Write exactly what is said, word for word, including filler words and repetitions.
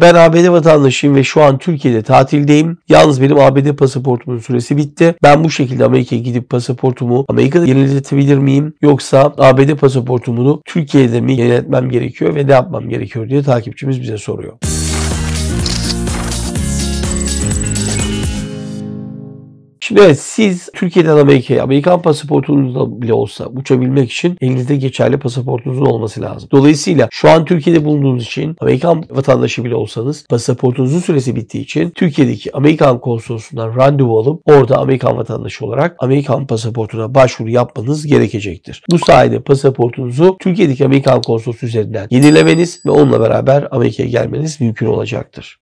Ben A B D vatandaşıyım ve şu an Türkiye'de tatildeyim. Yalnız benim A B D pasaportumun süresi bitti. Ben bu şekilde Amerika'ya gidip pasaportumu Amerika'da yeniletebilir miyim? Yoksa A B D pasaportumu Türkiye'de mi yeniletmem gerekiyor ve ne yapmam gerekiyor diye takipçimiz bize soruyor. Şimdi evet, siz Türkiye'den Amerika'ya Amerikan pasaportunuzla bile olsa uçabilmek için elinizde geçerli pasaportunuzun olması lazım. Dolayısıyla şu an Türkiye'de bulunduğunuz için Amerikan vatandaşı bile olsanız pasaportunuzun süresi bittiği için Türkiye'deki Amerikan konsolosundan randevu alıp orada Amerikan vatandaşı olarak Amerikan pasaportuna başvuru yapmanız gerekecektir. Bu sayede pasaportunuzu Türkiye'deki Amerikan konsolosu üzerinden yenilemeniz ve onunla beraber Amerika'ya gelmeniz mümkün olacaktır.